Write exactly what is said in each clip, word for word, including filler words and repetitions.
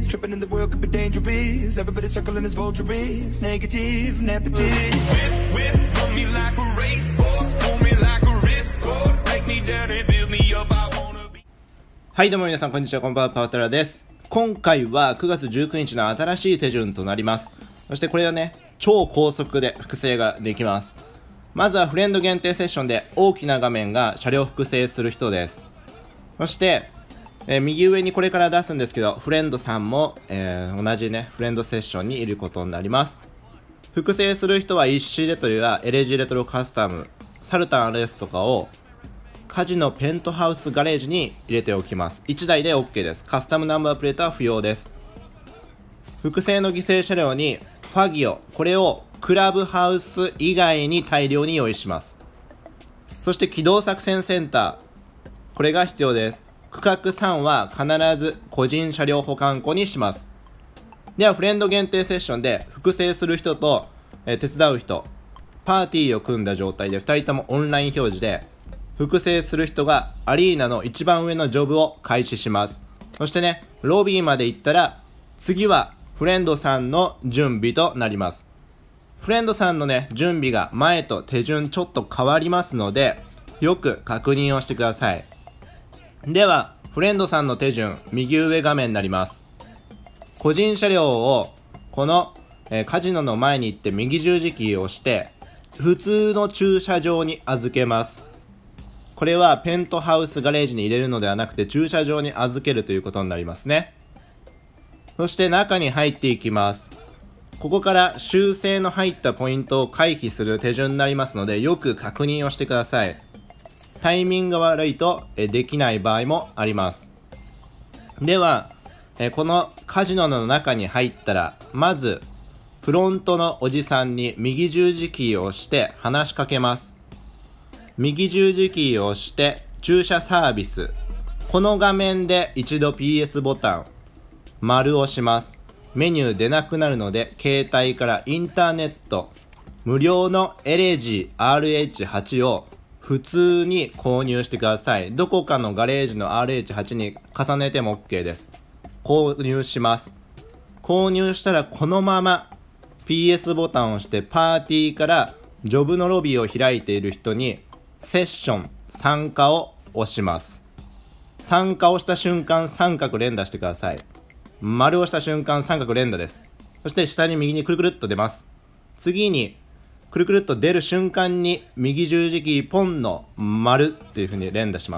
breeze. Tripping in the world could be dangerous. Everybody circling as vultures. Negative, negative. Whip, whip, run me like a racehorse. Pull me like a ripcord. Take me down and build me up. I wanna be. はい、どうも皆さんこんにちは、こんばんは、パワタラです。今回はくがつじゅうくにちの新しい手順となります。そしてこれはね、超高速で複製ができます。まずはフレンド限定セッションで大きな画面が車両複製する人です。そして、えー、右上にこれから出すんですけど、フレンドさんも、えー、同じね、フレンドセッションにいることになります。複製する人は イーシー レトロや エルジー レトロカスタム、サルタン アールエス とかをカジノペントハウスガレージに入れておきます。いちだいで OK です。カスタムナンバープレートは不要です。複製の犠牲車両にファギオ、これをクラブハウス以外に大量に用意します。そして機動作戦センター、これが必要です。区画さんは必ず個人車両保管庫にします。ではフレンド限定セッションで複製する人と、えー、手伝う人、パーティーを組んだ状態でふたりともオンライン表示で、複製する人がアリーナの一番上のジョブを開始します。そしてね、ロビーまで行ったら次はフレンドさんの準備となります。フレンドさんのね、準備が前と手順ちょっと変わりますので、よく確認をしてください。では、フレンドさんの手順、右上画面になります。個人車両を、この、えー、カジノの前に行って右十字キーを押して、普通の駐車場に預けます。これはペントハウスガレージに入れるのではなくて、駐車場に預けるということになりますね。そして中に入っていきます。ここから修正の入ったポイントを回避する手順になりますので、よく確認をしてください。タイミングが悪いとできない場合もあります。では、このカジノの中に入ったら、まずフロントのおじさんに右十字キーを押して話しかけます。右十字キーを押して駐車サービス、この画面で一度 ピーエス ボタン丸を押します。メニュー出なくなるので、携帯からインターネット無料のエレジー アールエイチはち を普通に購入してください。どこかのガレージの アールエイチはち に重ねても OK です。購入します。購入したらこのまま ピーエス ボタンを押してパーティーからジョブのロビーを開いている人にセッション参加を押します。参加をした瞬間三角連打してください。丸をした瞬間三角連打です。そして下に右にくるくるっと出ます。次にくるくるっと出る瞬間に右十字キーポンの丸っていう風に連打します。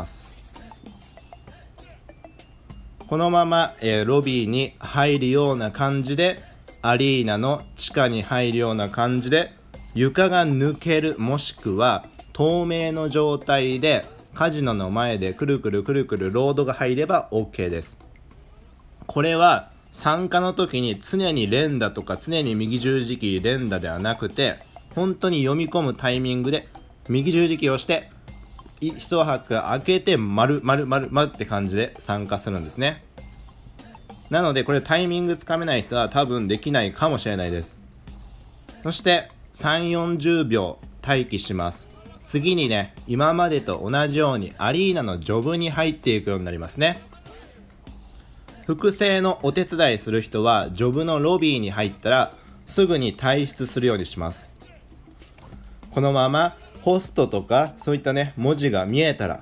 このまま、えー、ロビーに入るような感じで、アリーナの地下に入るような感じで、床が抜ける、もしくは透明の状態でカジノの前でくるくるくるくるロードが入れば OK です。これは参加の時に常に連打とか常に右十字キー連打ではなくて、本当に読み込むタイミングで右十字キーを押して一拍開けて丸丸丸丸って感じで参加するんですね。なのでこれタイミングつかめない人は多分できないかもしれないです。そしてさんじゅうよんじゅうびょう待機します。次にね、今までと同じようにアリーナのジョブに入っていくようになりますね。複製のお手伝いする人はジョブのロビーに入ったらすぐに退出するようにします。このままホストとかそういったね文字が見えたら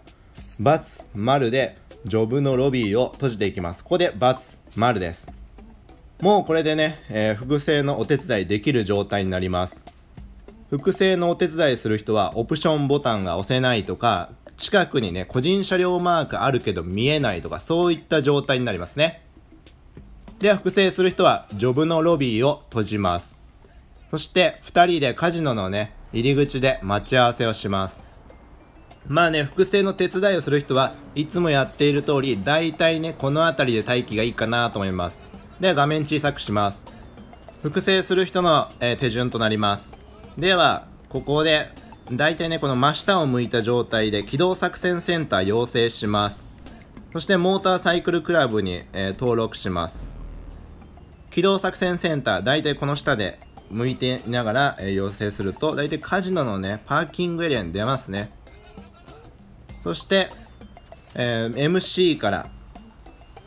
×丸でジョブのロビーを閉じていきます。ここで×丸です。もうこれでね、えー、複製のお手伝いできる状態になります。複製のお手伝いする人はオプションボタンが押せないとか、近くにね個人車両マークあるけど見えないとか、そういった状態になりますね。では複製する人はジョブのロビーを閉じます。そしてふたりでカジノのね入り口で待ち合わせをします。まあね、複製の手伝いをする人はいつもやっている通り、だいたいねこの辺りで待機がいいかなと思います。では画面小さくします。複製する人の、えー、手順となります。ではここでだいたいねこの真下を向いた状態で機動作戦センター要請します。そしてモーターサイクルクラブに、えー、登録します。機動作戦センターだいたいこの下で向いていながら、えー、要請するとだいたいカジノのねパーキングエリアに出ますね。そして、えー、エムシー から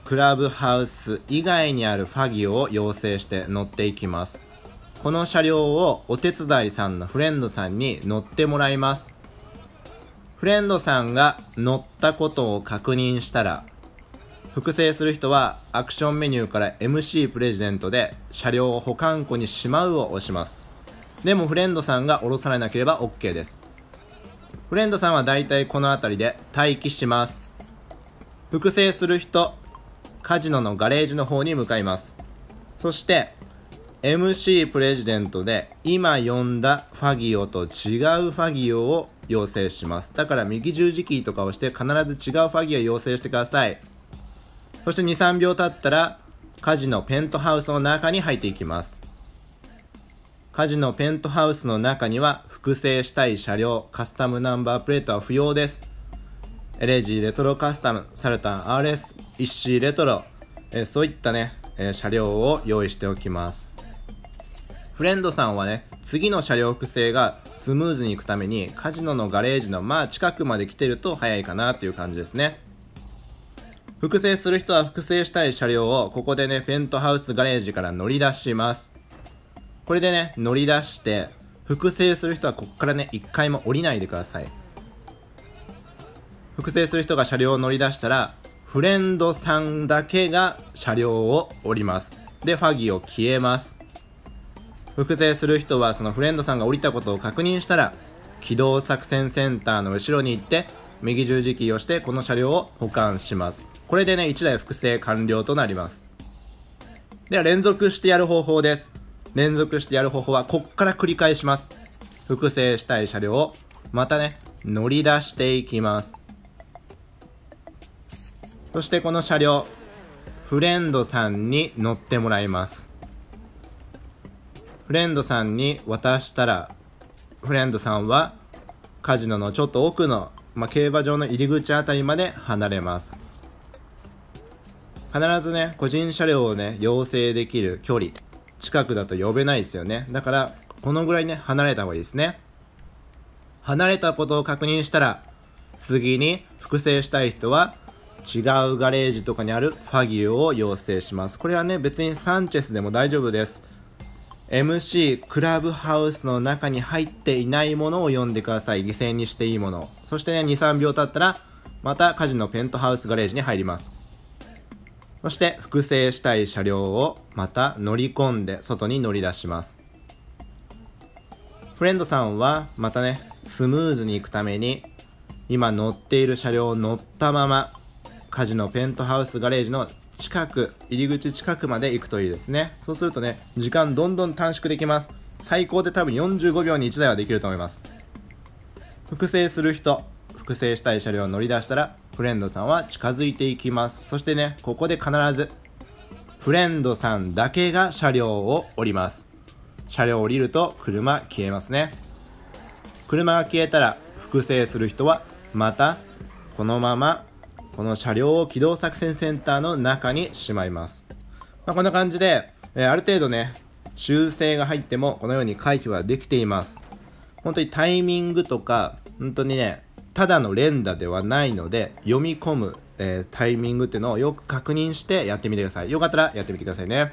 クラブハウス以外にあるファギオを要請して乗っていきます。この車両をお手伝いさんのフレンドさんに乗ってもらいます。フレンドさんが乗ったことを確認したら、複製する人はアクションメニューから エムシー プレジデントで車両を保管庫にしまうを押します。でもフレンドさんが降ろされなければ OK です。フレンドさんはだいたいこの辺りで待機します。複製する人、カジノのガレージの方に向かいます。そして エムシー プレジデントで今呼んだファギオと違うファギオを要請します。だから右十字キーとかをして必ず違うファギオを要請してください。そしてにさんびょう経ったらカジノペントハウスの中に入っていきます。カジノペントハウスの中には複製したい車両、カスタムナンバープレートは不要です。エレジーレトロカスタム、サルタン アールエス、イッシーレトロ、えー、そういったね、えー、車両を用意しておきます。フレンドさんはね、次の車両複製がスムーズにいくためにカジノのガレージのまあ近くまで来てると早いかなという感じですね。複製する人は複製したい車両をここでね、ペントハウスガレージから乗り出します。これでね、乗り出して複製する人はここからね、一回も降りないでください。複製する人が車両を乗り出したらフレンドさんだけが車両を降ります。でファギオ消えます。複製する人はそのフレンドさんが降りたことを確認したら機動作戦センターの後ろに行って右十字キーをしてこの車両を保管します。これでね、いちだい複製完了となります。では連続してやる方法です。連続してやる方法はこっから繰り返します。複製したい車両をまたね、乗り出していきます。そしてこの車両、フレンドさんに乗ってもらいます。フレンドさんに渡したら、フレンドさんはカジノのちょっと奥の、まあ、競馬場の入り口あたりまで離れます。必ずね、個人車両をね、要請できる距離、近くだと呼べないですよね。だから、このぐらいね、離れた方がいいですね。離れたことを確認したら、次に複製したい人は、違うガレージとかにあるファギオを要請します。これはね、別にサンチェスでも大丈夫です。エムシー クラブハウスの中に入っていないものを呼んでください。犠牲にしていいもの。そしてね、にさんびょう経ったらまたカジノペントハウスガレージに入ります。そして複製したい車両をまた乗り込んで外に乗り出します。フレンドさんはまたね、スムーズに行くために今乗っている車両を乗ったままカジノペントハウスガレージの近く、入り口近くまで行くといいですね。そうするとね、時間どんどん短縮できます。最高で多分よんじゅうごびょうにいちだいはできると思います。複製する人、複製したい車両を乗り出したらフレンドさんは近づいていきます。そしてね、ここで必ずフレンドさんだけが車両を降ります。車両を降りると車消えますね。車が消えたら複製する人はまたこのままこの車両を機動作戦センターの中にしまいます。まあ、こんな感じで、えー、ある程度ね、修正が入ってもこのように回避はできています。本当にタイミングとか、本当にね、ただの連打ではないので、読み込む、えー、タイミングっていうのをよく確認してやってみてください。よかったらやってみてくださいね。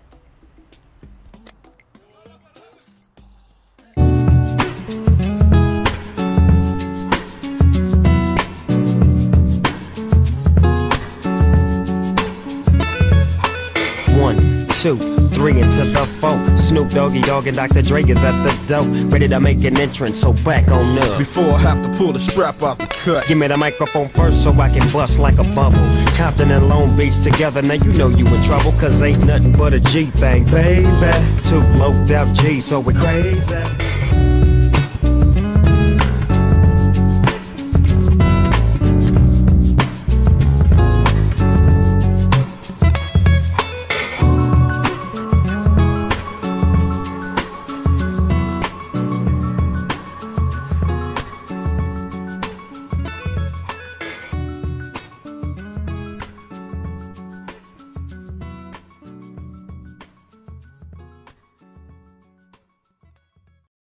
Two, three into the four. Snoop Doggy Dogg and Doctor Dre is at the door, ready to make an entrance. So back on up. Before I have to pull the strap out the cut. Give me the microphone first so I can bust like a bubble. Compton and Long Beach together, now you know you in trouble, cause ain't nothing but a G thing, baby. Two low death G, so we crazy.